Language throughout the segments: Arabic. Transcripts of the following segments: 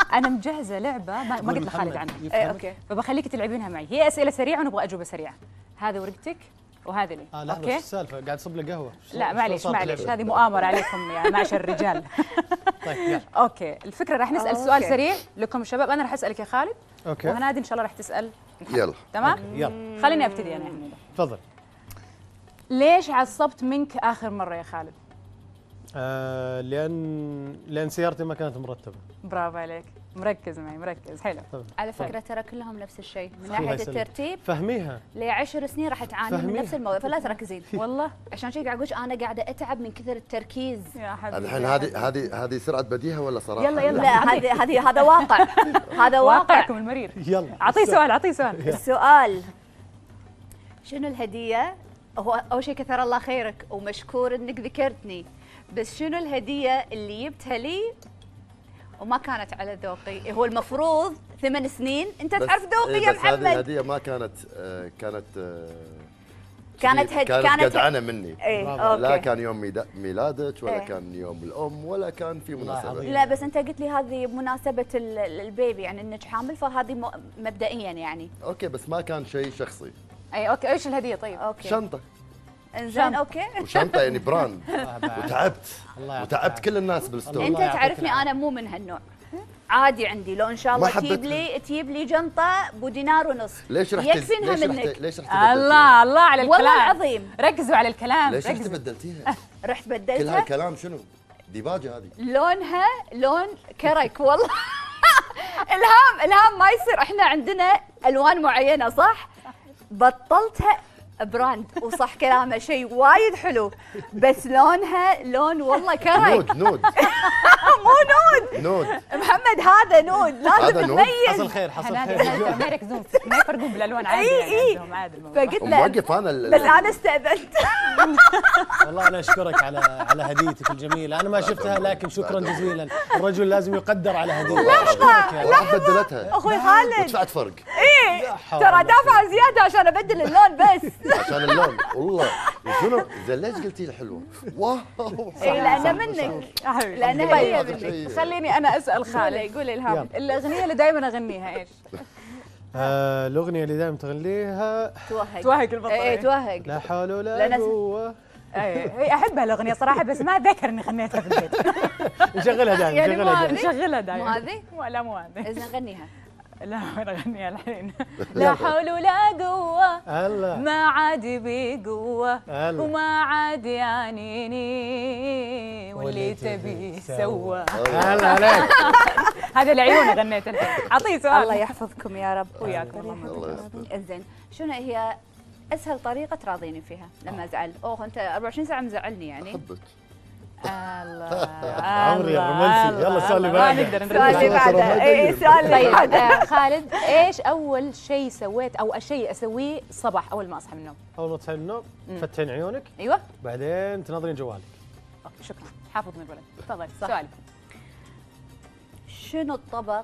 انا مجهزه لعبه ما قلت لخالد عنها. اوكي. فبخليك تلعبينها معي، هي اسئله سريعه ونبغى اجوبه سريعه. هذه ورقتك وهذا لي. لحظه اوكي. ايش السالفه؟ قاعد تصب لي قهوه. لا معليش هذه مؤامره عليكم يا معشر الرجال. طيب يلا. اوكي، الفكره راح نسال سؤال سريع لكم شباب، انا راح اسالك يا خالد. اوكي. وهنادي ان شاء الله راح تسال. يلا تمام؟ يلا خليني ابتدي انا يا حميده. تفضل. ليش عصبت منك اخر مره يا خالد؟ لان سيارتي ما كانت مرتبه. برافو عليك، مركز معي مركز، حلو. على فكره ترى كلهم نفس الشيء من الله ناحيه يسلمك. الترتيب. فهميها. ل10 سنين راح تعاني من فهميها. نفس الموضوع، فلا تركزين. والله عشان شي قاعد اقول انا قاعده اتعب من كثر التركيز. يا حبيبي. الحين هذه سرعه بديهه ولا صراحه؟ يلا. لا هذا واقع. هذا واقع. واقعكم المرير. يلا اعطيه سؤال اعطيه سؤال. السؤال شنو الهديه؟ هو اول شيء كثر الله خيرك ومشكور انك ذكرتني، بس شنو الهديه اللي جبتها لي وما كانت على ذوقي؟ هو المفروض 8 سنين انت تعرف ذوقي يا بس محمد. هذه الهديه ما كانت كانت جدعنه مني. لا اوكي. كان يوم ميلادك ولا كان يوم الام ولا كان في مناسبه. لا بس انت قلت لي هذه بمناسبه البيبي، يعني انك حامل، فهذه مبدئيا يعني. اوكي بس ما كان شيء شخصي. اي اوكي، ايش الهديه طيب؟ اوكي. شنطه. انزين اوكي. وشنطه يعني براند. وتعبت الله وتعبت كل الناس بالستور. انت تعرفني انا مو من هالنوع. عادي عندي لو ان شاء الله تجيب لي جنطه بودينار ونص. ليش رحت يكفي انها منك. ليش رحت الله الله على الكلام. والله العظيم ركزوا على الكلام. ليش رحت ركزوا. بدلتيها؟ رحت كل بدلتها. هالكلام شنو؟ ديباجه هذه. لونها لون كرك والله. الهام ما يصير، احنا عندنا الوان معينه صح؟ بطلتها براند، وصح كلامه شيء وايد حلو، بس لونها لون والله كرك. نود مو نود نود محمد، هذا نود لازم هذا نود؟ تميز. حصل خير حصل هنادي خير. ما يركزون ما يفرقون بالالوان عادي. إي. عندهم عادي الموضوع. فقلت له موقف انا بس انا استأذنت. والله انا اشكرك على هديتك الجميله، انا ما شفتها لكن شكرا جزيلا، الرجل لازم يقدر على هديته. راح بدلتها اخوي خالد ودفعت فرق ترى دافع زياده عشان ابدل اللون بس. عشان اللون. والله شنو زين ليش قلتي لي حلوه؟ واو اي لانه منك، يا حبيبي. لانه هي منك. خليني انا اسال خالد. قولي الهام. الاغنيه اللي دائما اغنيها ايش؟ الاغنيه اللي دائما تغنيها توهق البطل. اي توهق. لا حول ولا قوه. اي احبها الاغنيه صراحه، بس ما اتذكر اني غنيتها في البيت. نشغلها دائما يعني نشغلها ما دائما. نشغلها دائما. مو هذه؟ لا مو هذه. اذا غنيها. لا وين اغنيها الحين؟ لا حول ولا قوه هلا ما عاد بقوه هلا. وما عاد يعنيني واللي تبي سوى. هلا عليك. هذا العيون غنيت الحين. اعطيه سؤال. الله يحفظكم يا رب. وياكم. الله يستر. انزين شنو هي اسهل طريقه تراضيني فيها لما ازعل؟ انت 24 ساعه مزعلني يعني. احبك. الله عمري يا رومانسي. يلا السؤال اللي ما بعده. نقدر السؤال اللي نرد. بعده. اي السؤال اللي طيب بعده. خالد، ايش اول شيء سويت او شيء اسويه الصباح اول ما اصحى من النوم؟ اول ما تصحي من النوم تفتحين عيونك، ايوه. بعدين تنظرين جوالك. اوكي شكرا، حافظ من الولد. تفضل سؤالك. شنو الطبق؟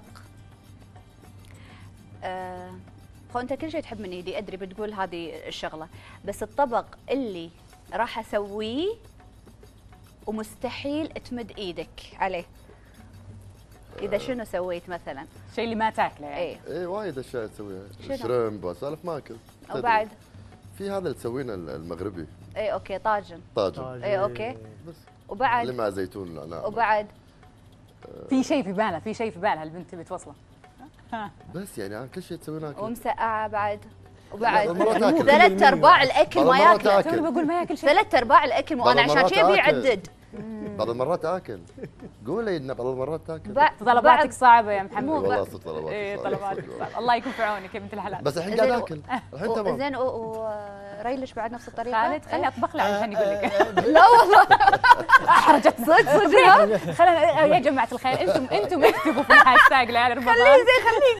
هو انت كل شيء تحب من ايدي ادري بتقول هذه الشغله، بس الطبق اللي راح اسويه ومستحيل تمد ايدك عليه. اذا شنو سويت مثلا؟ الشيء اللي ما تاكله يعني. اي اي وايد اشياء تسويها. شنو؟ شريمب وسالف ما اكل. وبعد في هذا اللي تسوينه المغربي. اي اوكي طاجن. طاجن. اي اوكي. بس اللي وبعد مع زيتون ونعناع. وبعد في شيء في بالها البنت تبي توصله. بس يعني كل شيء تسوينه اكل. ومسقعه بعد. لا، وبعد مرات آكل. 3/4 الاكل ما بعض المرات ياكله. آكل. توني بقول ما ياكل شيء. 3/4 الاكل مو انا بعض عشان المرات شي ابي آكل. اعدد. بعض المرات اكل. قولي ان بعض المرات تاكل. طلباتك صعبه يا محمد. والله صدق طلباتك ايه صعبة. طلباتك صعبه. الله يكون في عونك يا بنت الحلال. بس الحين قاعد اكل. الحين تمام. زين وريلش بعد نفس الطريقه. خالد خليني اطبخ له عشان يقول لك. لا والله احرجت صدق. خلينا يا جماعه الخير، انتم اكتبوا في الهاشتاج لا خليه زي خليه